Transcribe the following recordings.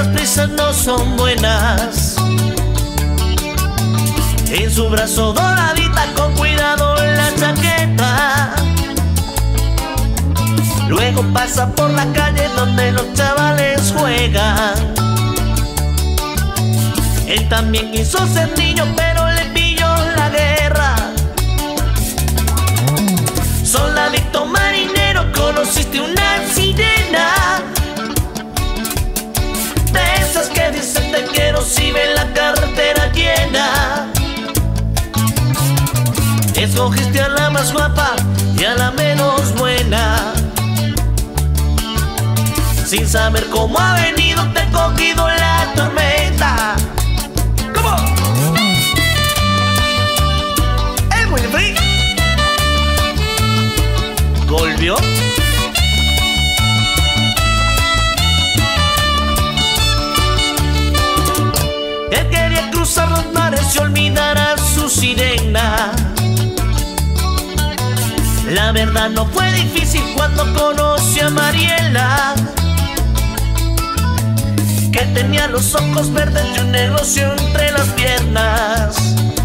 las prisas no son buenas. En su brazo doradita con cuidado la chaqueta. Luego pasa por la calle donde los chavales juegan. Él también quiso ser niño pero le pilló la guerra. Soldadito marinero, conociste una sirena, de esas que dicen te quiero si ven la carretera llena. Escogiste a la más guapa y a la menos buena. Sin saber cómo ha venido te ha cogido la tormenta. ¿Cómo? Es muy free. ¿Volvió? Él quería cruzar los mares y olvidar a su sirena. La verdad no fue difícil cuando conoció a Mariela, que tenía los ojos verdes y un negocio entre las piernas.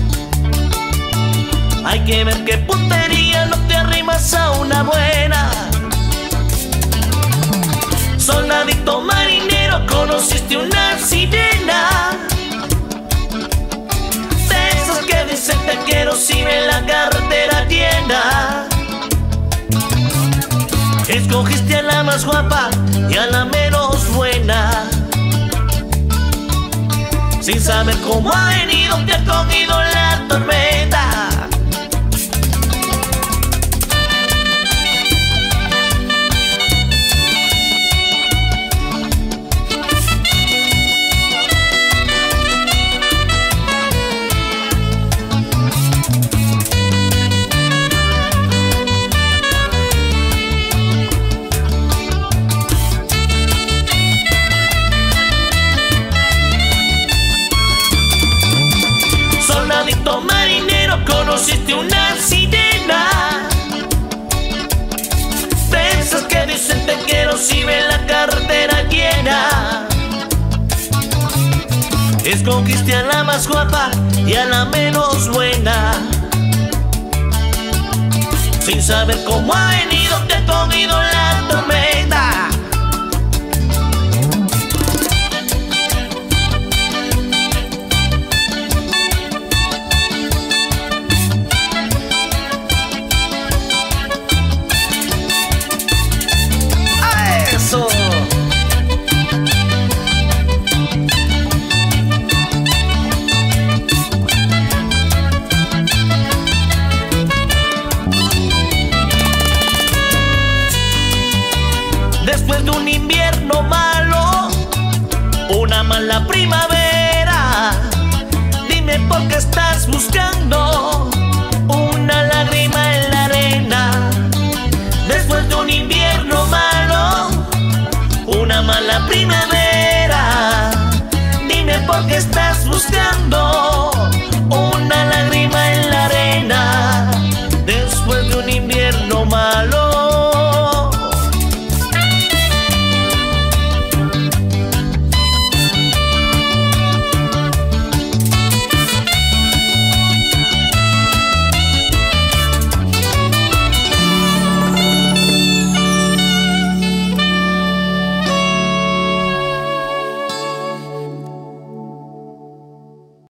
Hay que ver qué puntería no te arrimas a una buena. Soldadito marinero, conociste una sirena, de esas que dicen te quiero si ven la carretera llena. Escogiste a la más guapa y a la menos buena. Sin saber cómo ha venido te ha cogido la tormenta. Soldadito marinero, conociste una sirena, de esas que dicen te quiero si ven la carretera llena. Escogiste a la más guapa y a la menos buena. Sin saber cómo ha venido te ha cogido la tormenta. Después de un invierno malo, una mala primavera, dime por qué estás buscando una lágrima en la arena. Después de un invierno malo, una mala primavera, dime por qué estás buscando una lágrima en la arena. Después de un invierno malo.